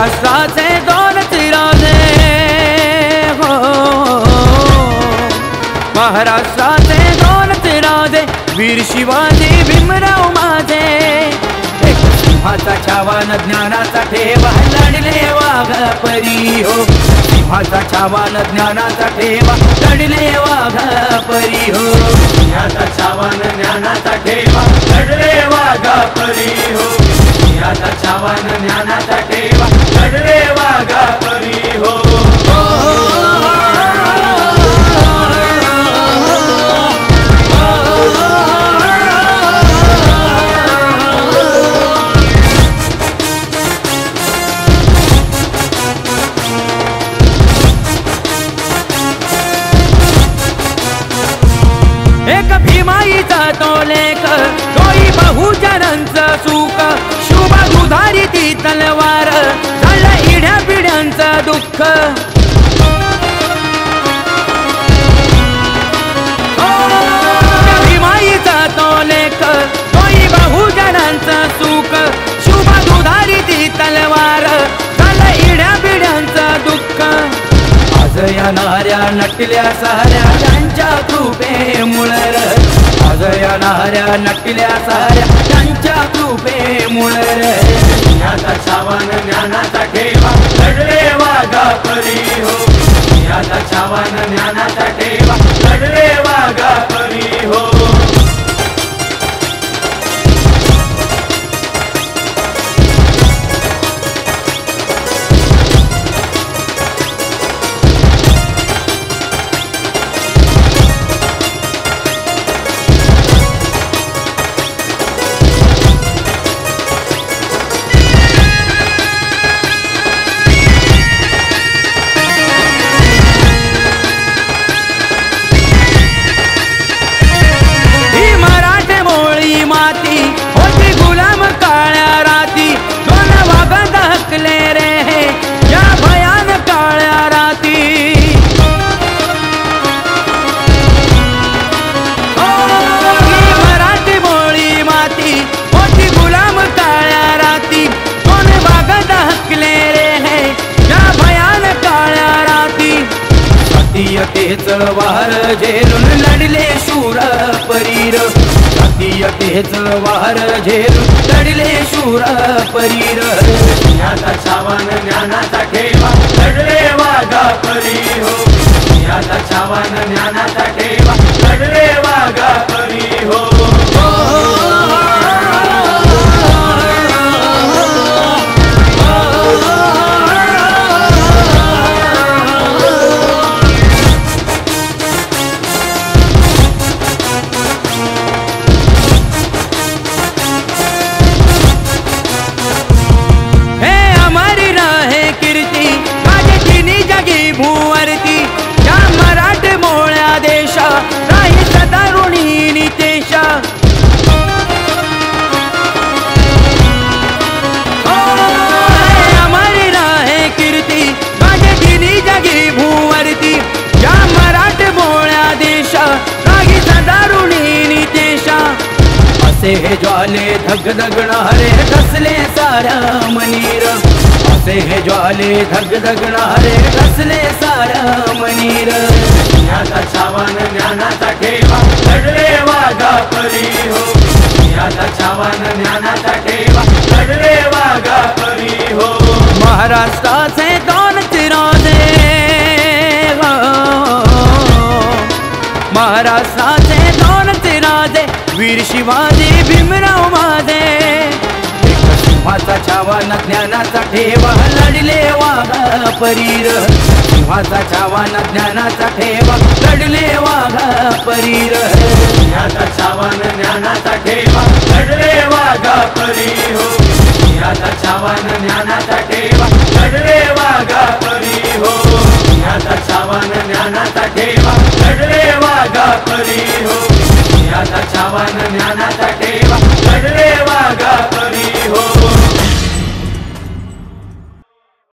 महाराष्ट्राचे दोन तिराजे हो, महाराष्ट्राचे दोन तिराजे, वीर शिवाजी भीमराव माझे। एक सिंहाचा छावान ज्ञानाचा ठेवा, लढले वाघ परी हो, सिंहाचा छावान ज्ञानाचा ठेवा, लढले वाघ परी हो, सिंहाचा छावान ज्ञानाचा ठेवा, लढले वाघ परी हो, सिंहाचा छावान ज्ञानाचा ठेवा, लढले वाघ परी हो। एक भीमाईचा तो लेख, तोही बहुजनांचं सुख, शुभ दुधारी ती तलवार, झालं इड्या पिढ्यांचं दुःख। भीमाईचा तो लेख, तोही बहुजनांचं सुख, शुभ दुधारी ती तलवार, झालं इड्या पिढ्यांचं दुःख। आज या नाऱ्या नटल्या साऱ्या त्यांच्या कृपेमुळं, आज या नाऱ्या नटल्या साऱ्या त्यांच्या कृपेमुळं। सिंहाचा छावान ज्ञानाचा ठेवा, लढले वाघ परी हो, सिंहाचा छावान ज्ञानाचा ठेवा, लढले वाघ परी हो। जातीयतेच वार झेलून लढले शूर परीर, जातीयतेच वार झेलून लढले शूर परीर। सिंहाचा छावान ज्ञानाचा ठेवा, लढले वाघ परी हो, सिंहाचा छावान ज्ञानाचा ठेवा, लढले वाघ परी हो। असे हे ज्वाले धगधगणारे कसले साऱ्या मनीर, असे हे ज्वाले धगधगणारे कसले साऱ्या मनीर। सिंहाचा छावान ज्ञानाचा ठेवा, लढले वाघ परी हो, सिंहाचा छावान ज्ञानाचा ठेवा, लढले वाघ परी हो। महाराष्ट्राचे दोन तिराजे हो, महाराष्ट्राचे दोन तिराजे, वीर शिवाजी भीमराव माझे। एक सिंहाचा छावान ज्ञानाचा ठेवा, लढले वाघ परीर, सिंहाचा छावान ज्ञानाचा ठेवा, लढले वाघ परीर। सिंहाचा छावान ज्ञानाचा ठेवा, लढले वाघ परी हो, सिंहाचा छावान ज्ञानाचा ठेवा, लढले वाघ परी हो, सिंहाचा छावान ज्ञानाचा ठेवा, लढले वाघ परी।